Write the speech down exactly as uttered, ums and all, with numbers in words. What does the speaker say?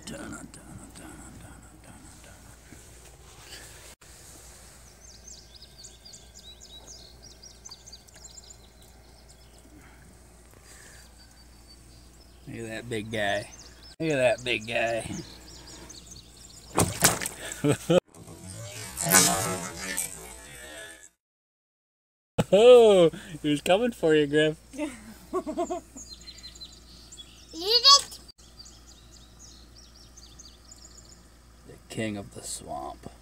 Look at that big guy. Look at that big guy. Oh, he was coming for you, Griff. Eat it. The king of the swamp.